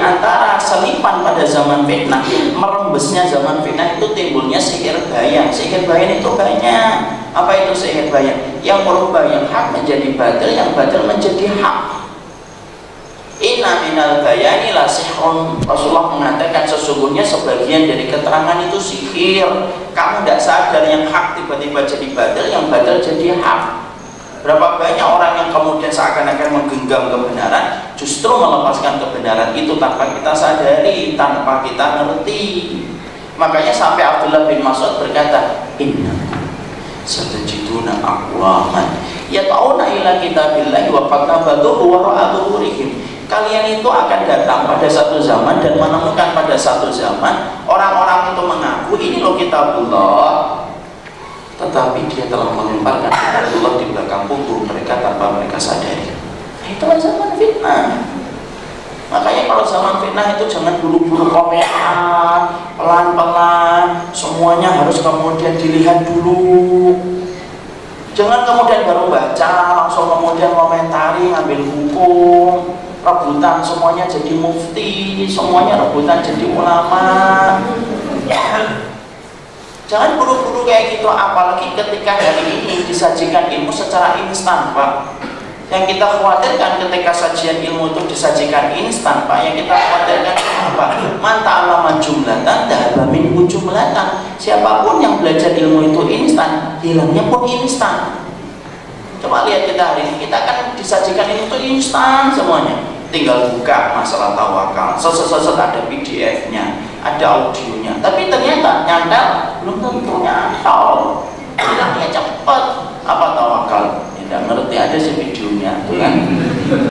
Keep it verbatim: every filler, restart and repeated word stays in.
antara selipan pada zaman fitnah, merembesnya zaman fitnah itu timbulnya sihir bayang. Sihir bayang itu banyak. Apa itu sihir bayang? Yang merubah yang hak menjadi batil, yang batil menjadi hak. Inna minal bayani la sihrun. Rasulullah mengatakan sesungguhnya sebagian dari keterangan itu sihir. Kamu tidak sadar yang hak tiba-tiba jadi batil, yang batil jadi hak. Berapa banyak orang yang kemudian seakan-akan menggenggam kebenaran, justru melepaskan kebenaran itu tanpa kita sadari, tanpa kita ngerti. Makanya sampai Abdullah bin Mas'ud berkata, inna satajiduna aqwaman yata'una ila kitabillahi wa qad nabadhuhu wara'a dhuhurihim. Kalian itu akan datang pada satu zaman dan menemukan pada satu zaman orang-orang itu mengaku ini loh kitabullah, tetapi dia telah melemparkan kitabullah di belakang punggung mereka tanpa mereka sadari. Itulah zaman fitnah. Makanya kalau zaman fitnah itu jangan buru-buru komentar, pelan-pelan, semuanya harus kemudian dilihat dulu. Jangan kemudian baru baca langsung kemudian komentari, ngambil hukum, rebutan semuanya jadi mufti, semuanya rebutan jadi ulama. Jangan buru-buru kayak gitu, apalagi ketika hari ini disajikan ilmu secara instan, Pak. Yang kita khawatirkan ketika sajian ilmu itu disajikan instan, Pak, yang kita khawatirkan apa? Man ta'allama jumlatan dhahaba minhu jumlatan. Siapapun yang belajar ilmu itu instan, hilangnya pun instan. Coba lihat kita hari ini, kita kan disajikan ilmu itu instan semuanya. Tinggal buka masalah tawakal, seset-seset ada P D F-nya, ada audionya, tapi ternyata nyata belum tentu nyata. Hilangnya cepat. Apa tawakal? Tidak ngerti, ada sih videonya, tuh kan?